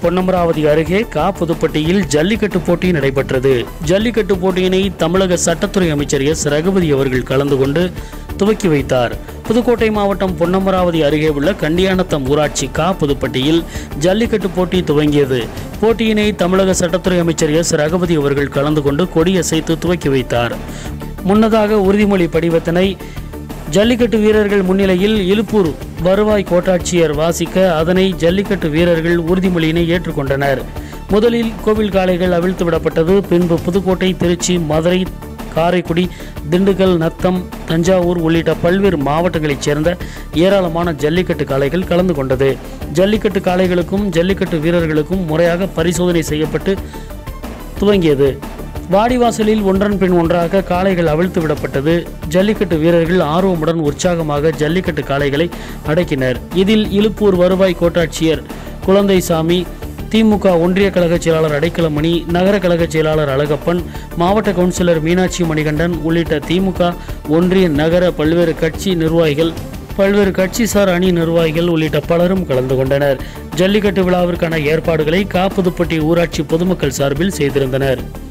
பொன்னமராவதி அருகே புதுப்பட்டியில் ஜல்லிக்கட்டு போட்டி நடைபெற்றது. ஜல்லிக்கட்டு போட்டியினை தமிழக சட்டத்துறை அமைச்சர் எஸ். ரகுபதி அவர்கள் கலந்து கொண்டு துவக்கி வைத்தார். புதுக்கோட்டை மாவட்டம் பொன்னமராவதி அருகே உள்ள கண்டியானத்தம் ஊராட்சி புதுப்பட்டியில் ஜல்லிக்கட்டு போட்டி துவங்கியது. போட்டியினை தமிழக சட்டத்துறை அமைச்சர் எஸ். ரகுபதி அவர்கள் கலந்து கொண்டு கொடியசைத்து துவக்கி வைத்தார். முன்னதாக உறுதிமொழி படிவத்தினை ஜல்லிக்கட்டு வீரர்கள் முன்னிலையில் இலுப்பூர் வருவாய் கோட்டாட்சியர் வாசிக்க அதனை ஜல்லிக்கட்டு வீரர்கள் உறுதிமொழியினை ஏற்றுக்கொண்டனர். முதலில் கோவில் காளைகள் அவிழ்த்து விடப்பட்டது. பின்பு புதுக்கோட்டை, திருச்சி, மதுரை, காரைக்குடி, திண்டுக்கல், நத்தம், தஞ்சாவூர் உள்ளிட்ட பல்வேறு மாவட்டங்களைச் சேர்ந்த ஏராளமான ஜல்லிக்கட்டு காளைகள் கலந்து கொண்டது. ஜல்லிக்கட்டு காளைகளுக்கும் ஜல்லிக்கட்டு வீரர்களுக்கும் முறையாக பரிசோதனை செய்யப்பட்டு துவங்கியது. வாடிவாசலில் ஒன்றன் பின் ஒன்றாக காளைகள் அவிழ்த்து விடப்பட்டது. ஜல்லிக்கட்டு வீரர்கள் ஆர்வமுடன் உற்சாகமாக ஜல்லிக்கட்டு காளைகளை அடக்கினர். இதில் இலுப்பூர் வருவாய் கோட்டாட்சியர் குழந்தைசாமி, திமுக ஒன்றிய கழக செயலாளர் அடைக்கலமணி, நகர கழக செயலாளர் அழகப்பன், மாவட்ட கவுன்சிலர் மீனாட்சி மணிகண்டன் உள்ளிட்ட திமுக ஒன்றிய நகர பல்வேறு கட்சி நிர்வாகிகள், பல்வேறு கட்சிசார் அணி நிர்வாகிகள் உள்ளிட்ட பலரும் கலந்து கொண்டனர். ஜல்லிக்கட்டு விழாவிற்கான ஏற்பாடுகளை புதுப்பட்டி ஊராட்சி பொதுமக்கள் சார்பில் செய்திருந்தனர்.